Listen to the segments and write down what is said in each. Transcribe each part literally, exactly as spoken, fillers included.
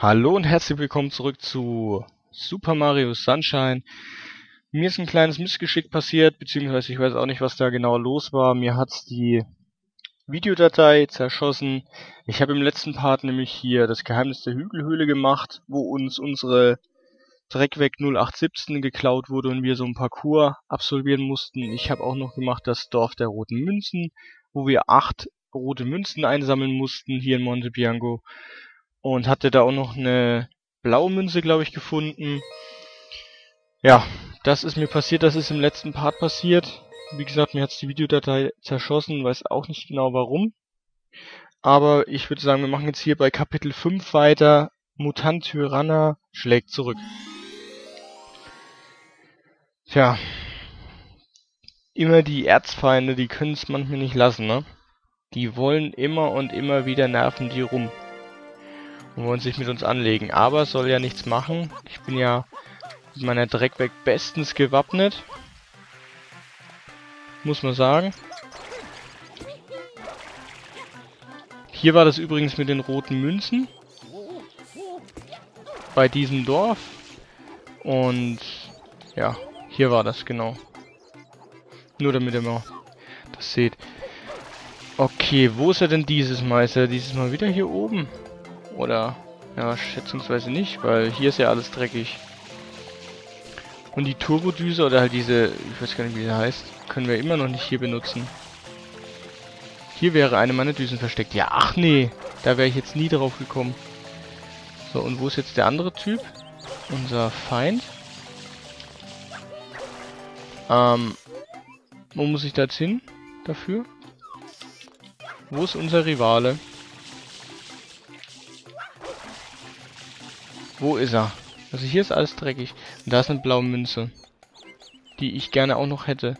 Hallo und herzlich willkommen zurück zu Super Mario Sunshine. Mir ist ein kleines Missgeschick passiert, beziehungsweise ich weiß auch nicht, was da genau los war. Mir hat's die Videodatei zerschossen. Ich habe im letzten Part nämlich hier das Geheimnis der Hügelhöhle gemacht, wo uns unsere Dreckweg null acht siebzehn geklaut wurde und wir so ein Parcours absolvieren mussten. Ich habe auch noch gemacht das Dorf der roten Münzen, wo wir acht rote Münzen einsammeln mussten hier in Monte Bianco. Und hatte da auch noch eine blaue Münze, glaube ich, gefunden. Ja, das ist mir passiert, das ist im letzten Part passiert. Wie gesagt, mir hat's die Videodatei zerschossen, weiß auch nicht genau warum. Aber ich würde sagen, wir machen jetzt hier bei Kapitel fünf weiter. Mutant Tyranna schlägt zurück. Tja, immer die Erzfeinde, die können es manchmal nicht lassen, ne? Die wollen immer und immer wieder nerven die rum. Und wollen sich mit uns anlegen. Aber soll ja nichts machen. Ich bin ja mit meiner Dreckweg bestens gewappnet. Muss man sagen. Hier war das übrigens mit den roten Münzen. Bei diesem Dorf. Und ja, hier war das genau. Nur damit ihr mal das seht. Okay, wo ist er denn dieses Mal? Ist er dieses Mal wieder hier oben? Oder, ja, schätzungsweise nicht, weil hier ist ja alles dreckig. Und die Turbodüse oder halt diese, ich weiß gar nicht, wie sie heißt, können wir immer noch nicht hier benutzen. Hier wäre eine meiner Düsen versteckt. Ja, ach nee, da wäre ich jetzt nie drauf gekommen. So, und wo ist jetzt der andere Typ? Unser Feind. Ähm, wo muss ich da jetzt hin? Dafür? Wo ist unser Rivale? Wo ist er? Also hier ist alles dreckig. Und da ist eine blaue Münze. Die ich gerne auch noch hätte.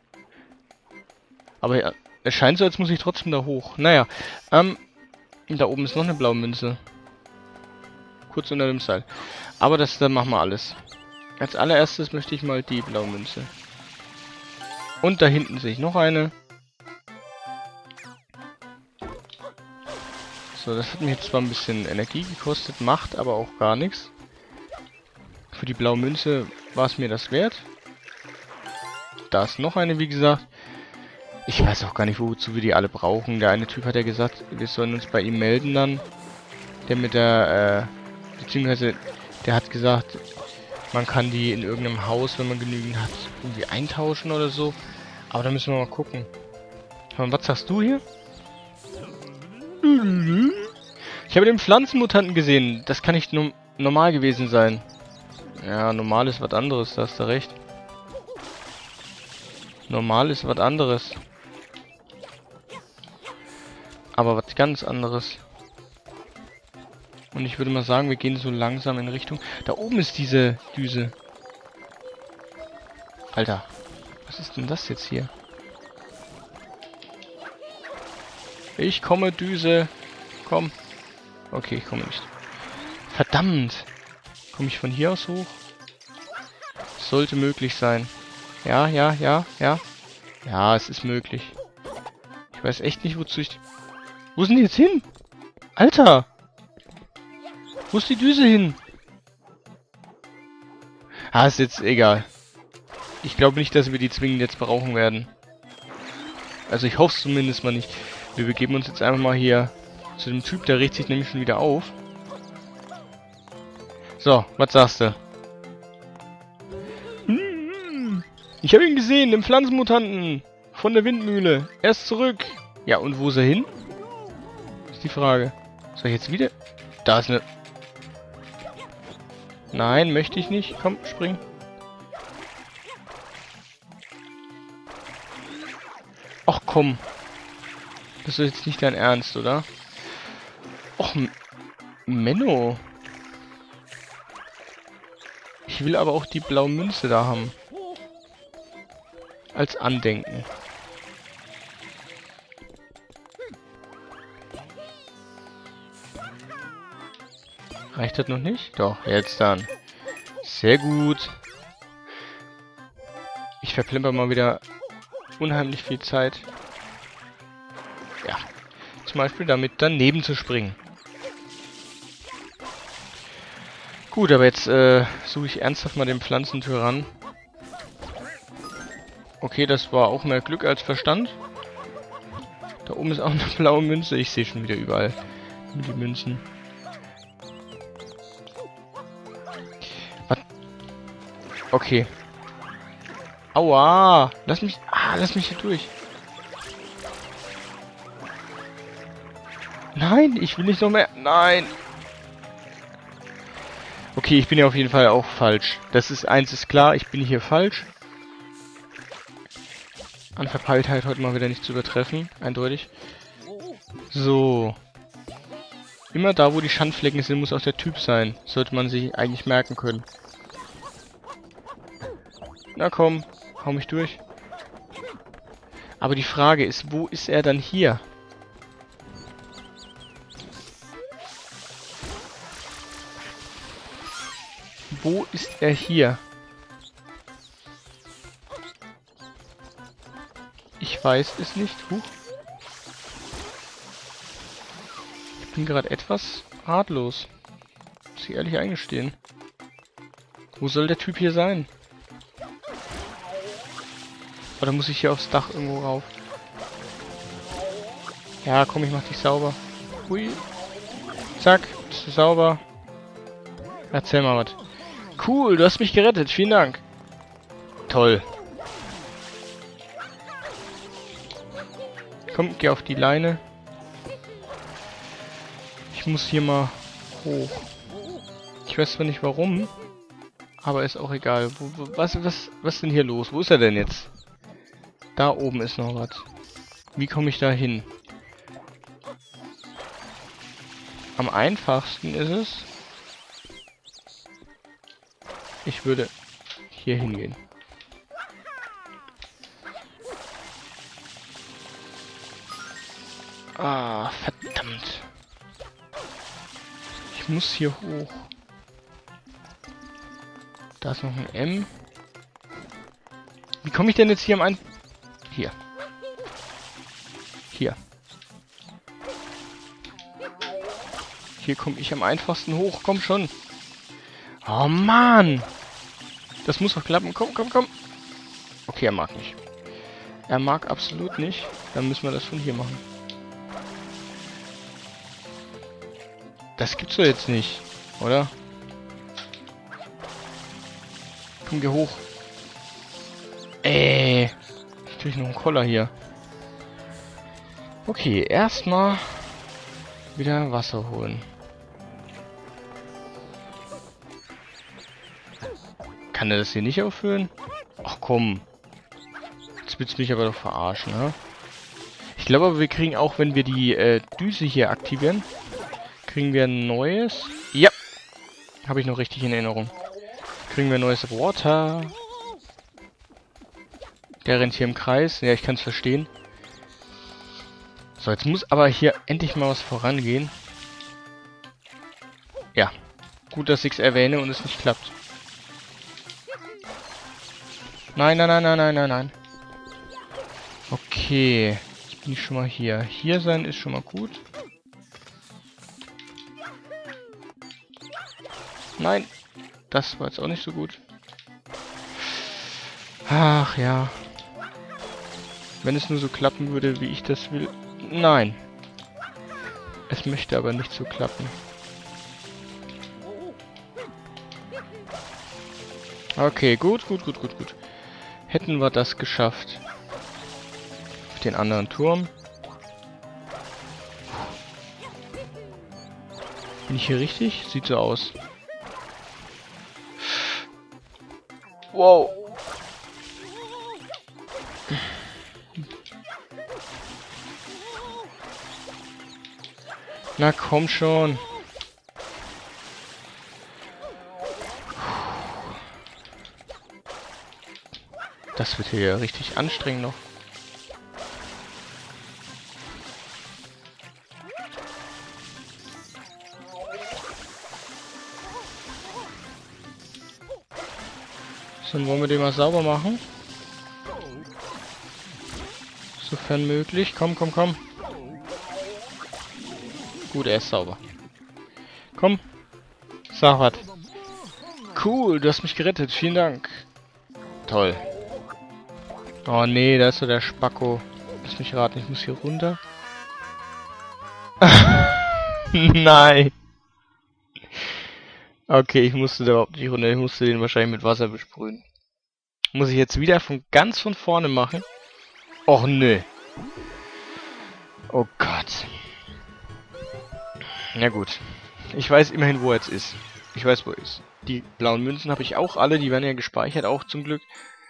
Aber ja, es scheint so, als muss ich trotzdem da hoch. Naja, ähm, da oben ist noch eine blaue Münze. Kurz unter dem Seil. Aber das, dann machen wir alles. Als allererstes möchte ich mal die blaue Münze. Und da hinten sehe ich noch eine. So, das hat mir jetzt zwar ein bisschen Energie gekostet, macht aber auch gar nichts. Für die blaue Münze war es mir das wert. Da ist noch eine, wie gesagt. Ich weiß auch gar nicht, wozu wir die alle brauchen. Der eine Typ hat ja gesagt, wir sollen uns bei ihm melden dann. Der mit der, äh, beziehungsweise, der hat gesagt, man kann die in irgendeinem Haus, wenn man genügend hat, irgendwie eintauschen oder so. Aber da müssen wir mal gucken. Was sagst du hier? Ich habe den Pflanzenmutanten gesehen. Das kann nicht no normal gewesen sein. Ja, normal ist was anderes, da hast du recht. Normal ist was anderes. Aber was ganz anderes. Und ich würde mal sagen, wir gehen so langsam in Richtung... Da oben ist diese Düse. Alter, was ist denn das jetzt hier? Ich komme, Düse. Komm. Okay, ich komme nicht. Verdammt. Komme ich von hier aus hoch? Sollte möglich sein. Ja, ja, ja, ja. Ja, es ist möglich. Ich weiß echt nicht, wozu ich... Wo sind die jetzt hin? Alter! Wo ist die Düse hin? Ah, ist jetzt egal. Ich glaube nicht, dass wir die zwingend jetzt brauchen werden. Also ich hoffe es zumindest mal nicht. Wir begeben uns jetzt einfach mal hier zu dem Typ, der regt sich nämlich schon wieder auf. So, was sagst du? Ich habe ihn gesehen, den Pflanzenmutanten von der Windmühle. Er ist zurück. Ja, und wo ist er hin? Ist die Frage. Soll ich jetzt wieder... Da ist eine... Nein, möchte ich nicht. Komm, spring. Ach komm. Das ist jetzt nicht dein Ernst, oder? Och, Menno. Ich will aber auch die blaue Münze da haben. Als Andenken. Reicht das noch nicht? Doch, jetzt dann. Sehr gut. Ich verplemper mal wieder unheimlich viel Zeit. Ja. Zum Beispiel damit daneben zu springen. Gut, aber jetzt äh, suche ich ernsthaft mal den Pflanzentyrann. Okay, das war auch mehr Glück als Verstand. Da oben ist auch eine blaue Münze. Ich sehe schon wieder überall die Münzen. Was? Okay. Aua! Lass mich... Ah, lass mich hier durch. Nein, ich will nicht noch mehr... Nein! Okay, ich bin ja auf jeden Fall auch falsch. Das ist... Eins ist klar, ich bin hier falsch. An Verpeiltheit heute mal wieder nicht zu übertreffen. Eindeutig. So. Immer da, wo die Schandflecken sind, muss auch der Typ sein. Sollte man sich eigentlich merken können. Na komm, hau mich durch. Aber die Frage ist, wo ist er dann hier? Wo ist er hier? Ich weiß es nicht. Huch. Ich bin gerade etwas ratlos. Muss ich ehrlich eingestehen. Wo soll der Typ hier sein? Oder muss ich hier aufs Dach irgendwo rauf? Ja, komm, ich mach dich sauber. Hui. Zack, bist du sauber. Erzähl mal was. Cool, du hast mich gerettet. Vielen Dank. Toll. Komm, geh auf die Leine. Ich muss hier mal hoch. Ich weiß zwar nicht warum, aber ist auch egal. Wo, wo, was, was, was ist denn hier los? Wo ist er denn jetzt? Da oben ist noch was. Wie komme ich da hin? Am einfachsten ist es, ich würde hier hingehen. Ah, verdammt. Ich muss hier hoch. Da ist noch ein M. Wie komme ich denn jetzt hier am Ein... Hier. Hier. Hier komme ich am einfachsten hoch. Komm schon. Oh Mann. Das muss doch klappen. Komm, komm, komm. Okay, er mag nicht. Er mag absolut nicht. Dann müssen wir das von hier machen. Das gibt's doch jetzt nicht, oder? Komm, geh hoch. Äh. Ich krieg noch einen Koller hier. Okay, erstmal wieder Wasser holen. Kann er das hier nicht auffüllen? Ach komm. Jetzt willst du mich aber doch verarschen, ne? Ich glaube aber, wir kriegen auch, wenn wir die äh, Düse hier aktivieren, kriegen wir ein neues. Ja. Habe ich noch richtig in Erinnerung. Kriegen wir ein neues Water. Der rennt hier im Kreis. Ja, ich kann es verstehen. So, jetzt muss aber hier endlich mal was vorangehen. Ja. Gut, dass ich es erwähne und es nicht klappt. Nein, nein, nein, nein, nein, nein, nein. Okay. Jetzt bin ich schon mal hier. Hier sein ist schon mal gut. Nein. Das war jetzt auch nicht so gut. Ach ja. Wenn es nur so klappen würde, wie ich das will. Nein. Es möchte aber nicht so klappen. Okay, gut, gut, gut, gut, gut. Hätten wir das geschafft. Auf den anderen Turm. Bin ich hier richtig? Sieht so aus. Wow. Na komm schon. Das wird hier richtig anstrengend noch. So, dann wollen wir den mal sauber machen. Sofern möglich. Komm, komm, komm. Gut, er ist sauber. Komm. Sag was. Cool, du hast mich gerettet. Vielen Dank. Toll. Oh nee, da ist so der Spacko. Lass mich raten, ich muss hier runter. Nein. Okay, ich musste da überhaupt nicht runter. Ich musste den wahrscheinlich mit Wasser besprühen. Muss ich jetzt wieder von ganz von vorne machen? Och nö. Oh Gott. Na gut. Ich weiß immerhin, wo er jetzt ist. Ich weiß, wo er ist. Die blauen Münzen habe ich auch alle. Die werden ja gespeichert, auch zum Glück.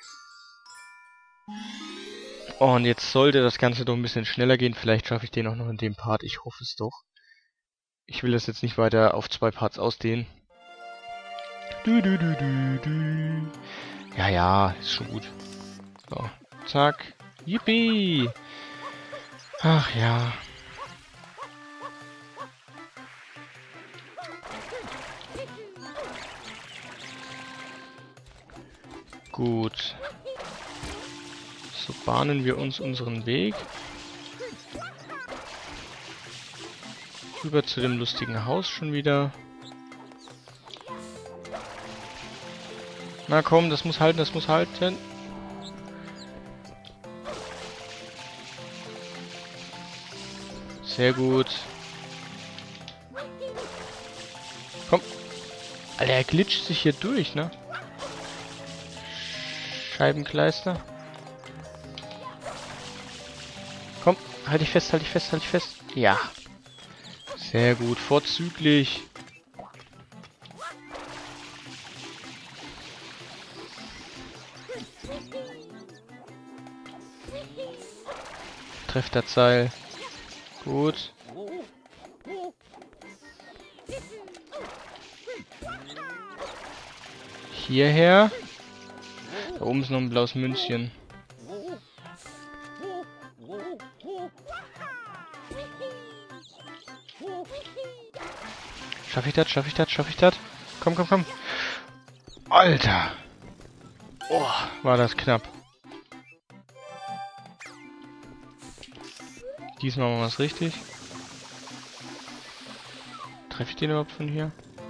Oh, und jetzt sollte das Ganze doch ein bisschen schneller gehen. Vielleicht schaffe ich den auch noch in dem Part. Ich hoffe es doch. Ich will das jetzt nicht weiter auf zwei Parts ausdehnen. Du, du, du, du, du. Ja, ja, ist schon gut. So, zack. Yippie! Ach ja. Gut. So bahnen wir uns unseren Weg. Rüber zu dem lustigen Haus schon wieder. Na komm, das muss halten, das muss halten. Sehr gut. Komm. Alter, er glitscht sich hier durch, ne? Scheibenkleister. Komm, halt dich fest, halt dich fest, halt dich fest. Ja. Sehr gut, vorzüglich. Trefft das Seil. Gut. Hierher. Da oben ist noch ein blaues Münzchen. Schaff ich das? Schaff ich das? Schaff ich das? Komm, komm, komm. Alter. Oh, war das knapp. Diesmal machen wir es richtig. Treffe ich den überhaupt von hier?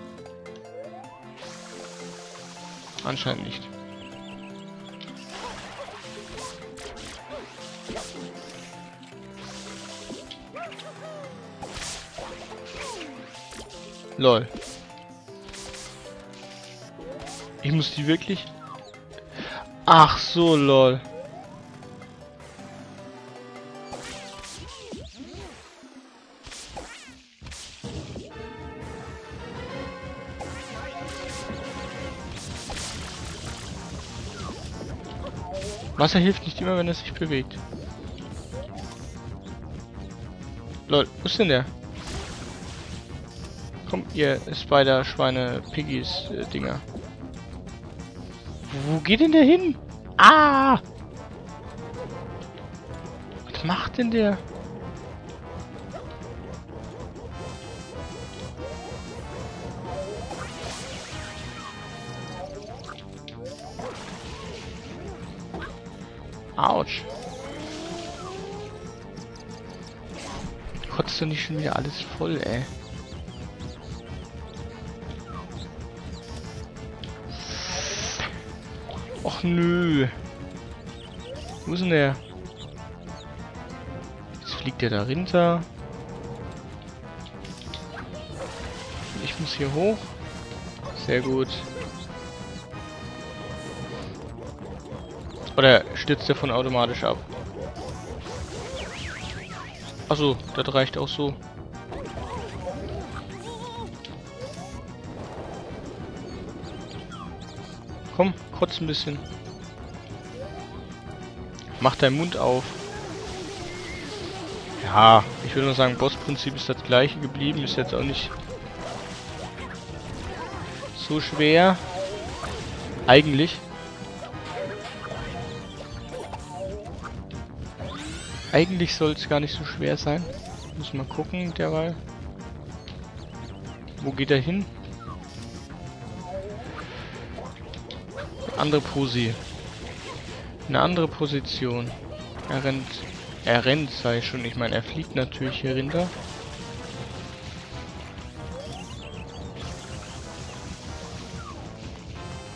Anscheinend nicht. Lol. Ich muss die wirklich... Ach so, lol. Wasser hilft nicht immer, wenn es sich bewegt. Lol, wo ist denn der? Komm, ihr Spider, Schweine, Piggies, äh, Dinger. Wo geht denn der hin? Ah! Was macht denn der? Autsch. Kotzt du nicht schon wieder alles voll, ey? Och nö. Wo ist denn der? Jetzt fliegt der da runter. Ich muss hier hoch. Sehr gut. Oder stürzt der von automatisch ab? Achso, das reicht auch so. Komm, kotz ein bisschen. Mach deinen Mund auf. Ja, ich würde nur sagen, Bossprinzip ist das gleiche geblieben. Ist jetzt auch nicht so schwer. Eigentlich. Eigentlich soll es gar nicht so schwer sein. Muss mal gucken derweil. Wo geht er hin? Andere Posi. Eine andere Position. Er rennt. Er rennt, sei schon. Ich meine, er fliegt natürlich hier runter.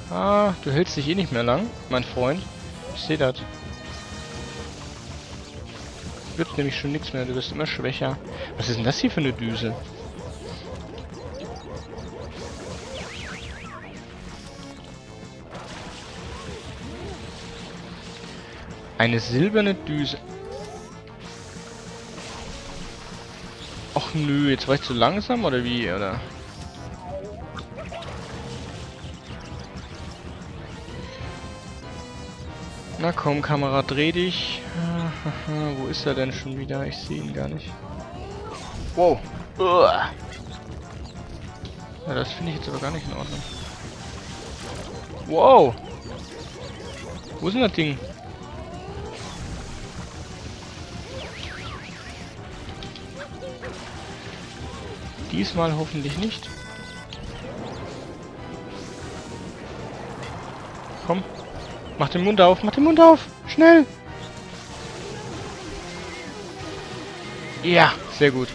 Ah, du hältst dich eh nicht mehr lang, mein Freund. Ich sehe das. Wird nämlich schon nichts mehr, du wirst immer schwächer. Was ist denn das hier für eine Düse? Eine silberne Düse. Och nö, jetzt war ich zu langsam oder wie, oder? Na komm, Kamera, dreh dich. Wo ist er denn schon wieder? Ich sehe ihn gar nicht. Wow. Uah. Ja, das finde ich jetzt aber gar nicht in Ordnung. Wow. Wo ist denn das Ding? Diesmal hoffentlich nicht. Komm. Mach den Mund auf. Mach den Mund auf. Schnell. Ja, sehr gut.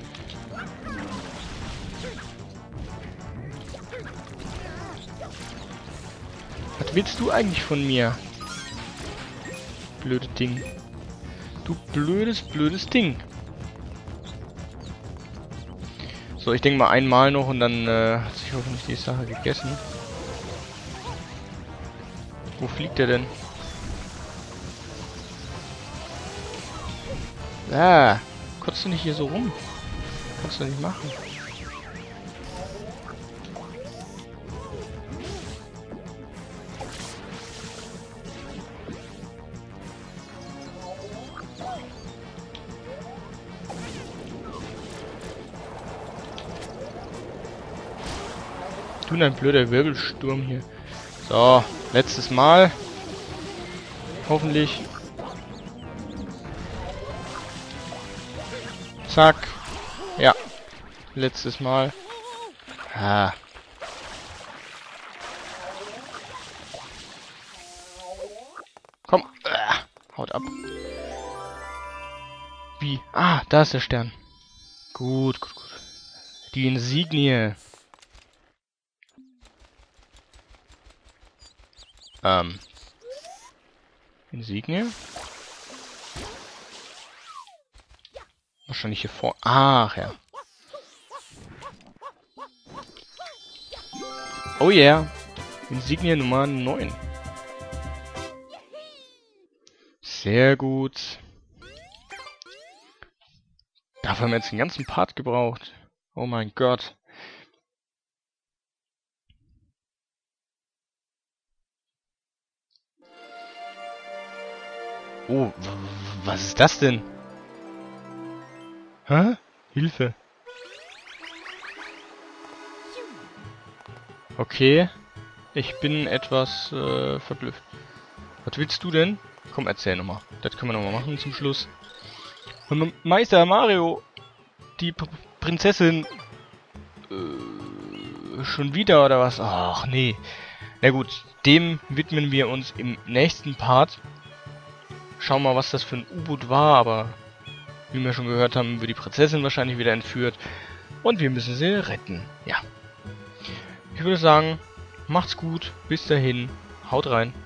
Was willst du eigentlich von mir? Blödes Ding. Du blödes, blödes Ding. So, ich denke mal einmal noch und dann äh, hat sich hoffentlich die Sache gegessen. Wo fliegt der denn? Ah, kotzt du nicht hier so rum? Kannst du nicht machen. Du, ein blöder Wirbelsturm hier. So, letztes Mal. Hoffentlich. Zack. Ja. Letztes Mal. Ah. Komm. Ah, haut ab. Wie? Ah, da ist der Stern. Gut, gut, gut. Die Insignie. Ähm. Insignie? Wahrscheinlich hier vor... Ach, ja. Oh yeah. Insignie Nummer neun. Sehr gut. Dafür haben wir jetzt den ganzen Part gebraucht. Oh mein Gott. Oh, was ist das denn? Hä? Hilfe. Okay. Ich bin etwas äh, verblüfft. Was willst du denn? Komm, erzähl nochmal. Das können wir nochmal machen zum Schluss. Und Meister Mario, die P Prinzessin, äh, schon wieder oder was? Ach nee. Na gut, dem widmen wir uns im nächsten Part. Schauen wir mal, was das für ein U-Boot war, aber wie wir schon gehört haben, wird die Prinzessin wahrscheinlich wieder entführt. Und wir müssen sie retten. Ja. Ich würde sagen, macht's gut. Bis dahin. Haut rein.